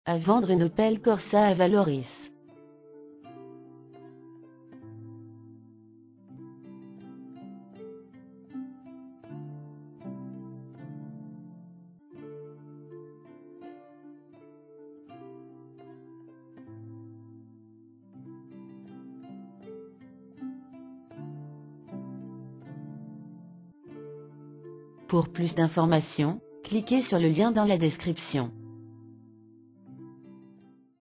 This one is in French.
À vendre une Opel Corsa à Valoris. Pour plus d'informations, cliquez sur le lien dans la description.